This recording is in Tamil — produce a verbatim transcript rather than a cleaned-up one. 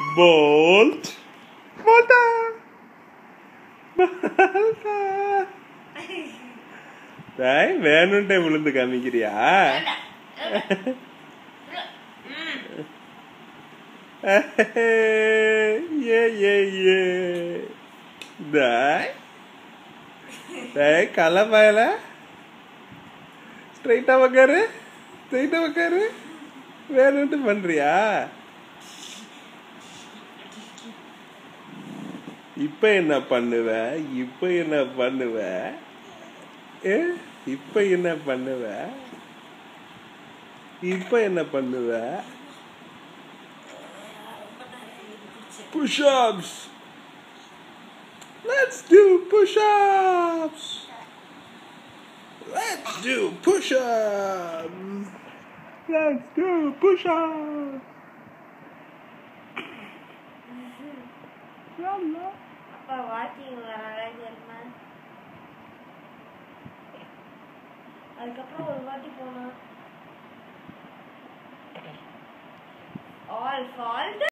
Bolt. Volta. Volta. டேய் வேணும்ட்டே விழுந்து காமிக்கிறியா? ஏ ஏ ஏ டேய் டேய் கலப்பாயல ஸ்ட்ரைட்டா உட்காரு ஸ்ட்ரைட்டா உட்காரு வேணும்ட்டு பண்றியா? இப்ப என்ன பண்ணுவ? இப்ப என்ன பண்ணுவ? ஏ இப்ப என்ன பண்ணுவ? இப்ப என்ன பண்ணுவ? Push-ups. Let's do push-ups. Let's do push-ups. Let's do push-ups. Yalla. அப்பா வாக்கிங் வராங்க தெரியுமா? அதுக்கப்புறம் ஒரு வாட்டி போனா ஆல் ஃபால்ட்